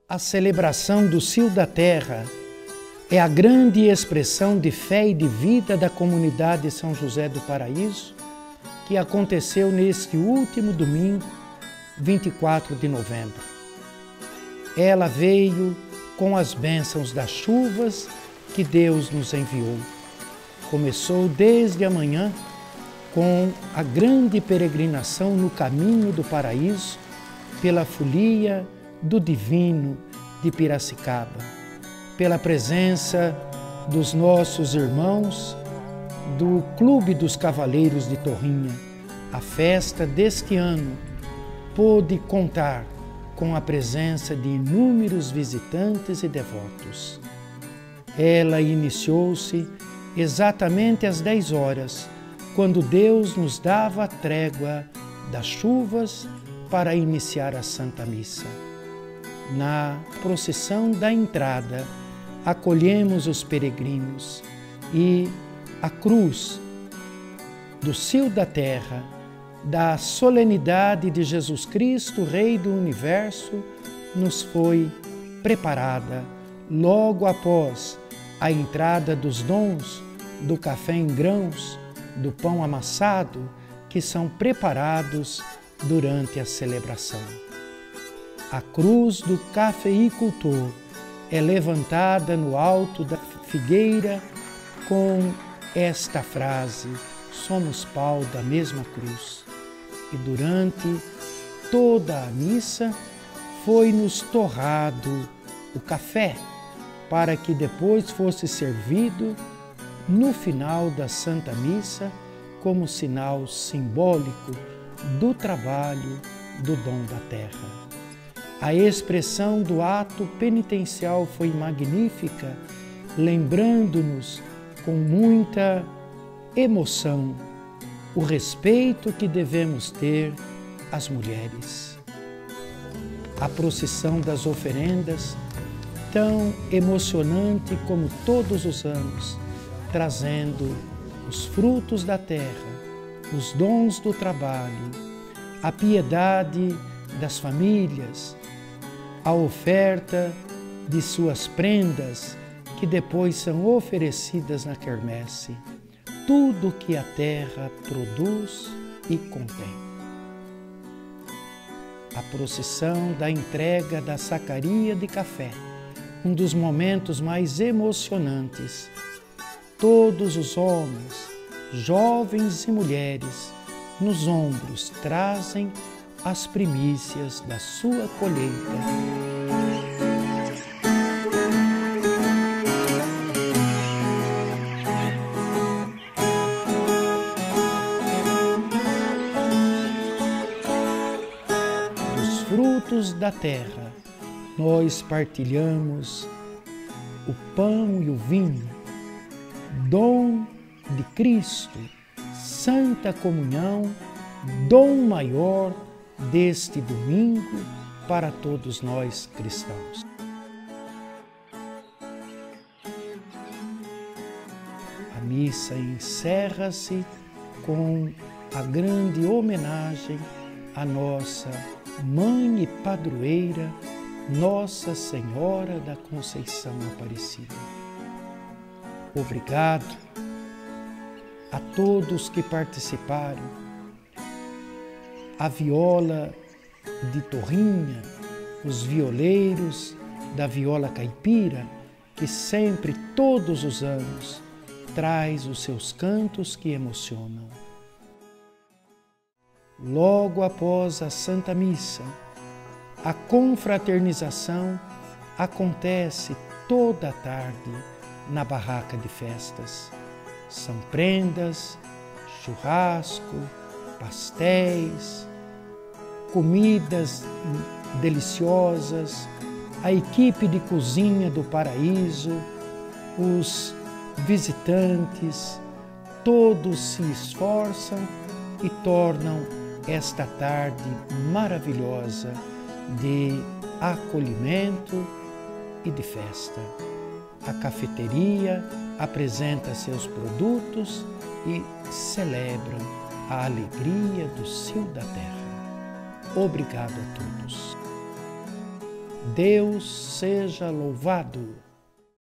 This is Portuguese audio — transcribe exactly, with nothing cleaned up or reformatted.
A celebração do Cio da Terra é a grande expressão de fé e de vida da comunidade São José do Paraíso, que aconteceu neste último domingo, vinte e quatro de novembro. Ela veio com as bênçãos das chuvas que Deus nos enviou. Começou desde a manhã com a grande peregrinação no caminho do paraíso, pela folia do Divino de Piracicaba, pela presença dos nossos irmãos do Clube dos Cavaleiros de Torrinha. A festa deste ano pôde contar com a presença de inúmeros visitantes e devotos. Ela iniciou-se exatamente às dez horas, quando Deus nos dava a trégua das chuvas para iniciar a Santa Missa. Na procissão da entrada, acolhemos os peregrinos e a cruz do Cio da Terra, da solenidade de Jesus Cristo, Rei do Universo, nos foi preparada logo após a entrada dos dons do café em grãos, do pão amassado, que são preparados durante a celebração. A cruz do cafeicultor é levantada no alto da figueira com esta frase: somos pau da mesma cruz. E durante toda a missa foi-nos torrado o café, para que depois fosse servido no final da Santa Missa como sinal simbólico do trabalho do dom da terra. A expressão do ato penitencial foi magnífica, lembrando-nos com muita emoção o respeito que devemos ter às mulheres. A procissão das oferendas, tão emocionante como todos os anos, trazendo os frutos da terra, os dons do trabalho, a piedade das famílias, a oferta de suas prendas, que depois são oferecidas na quermesse, tudo que a terra produz e contém. A procissão da entrega da sacaria de café, um dos momentos mais emocionantes. Todos os homens, jovens e mulheres, nos ombros trazem as primícias da sua colheita. Dos frutos da terra, nós partilhamos o pão e o vinho, dom de Cristo, Santa Comunhão, dom maior deste domingo para todos nós cristãos. A missa encerra-se com a grande homenagem à nossa Mãe e Padroeira, Nossa Senhora da Conceição Aparecida. Obrigado a todos que participaram. A viola de Torrinha, os violeiros da viola caipira, que sempre, todos os anos, traz os seus cantos que emocionam. Logo após a Santa Missa, a confraternização acontece toda a tarde na barraca de festas. São prendas, churrasco, pastéis, comidas deliciosas, a equipe de cozinha do Paraíso, os visitantes, todos se esforçam e tornam esta tarde maravilhosa de acolhimento e de festa. A cafeteria apresenta seus produtos e celebram a alegria do Cio da Terra. Obrigado a todos. Deus seja louvado.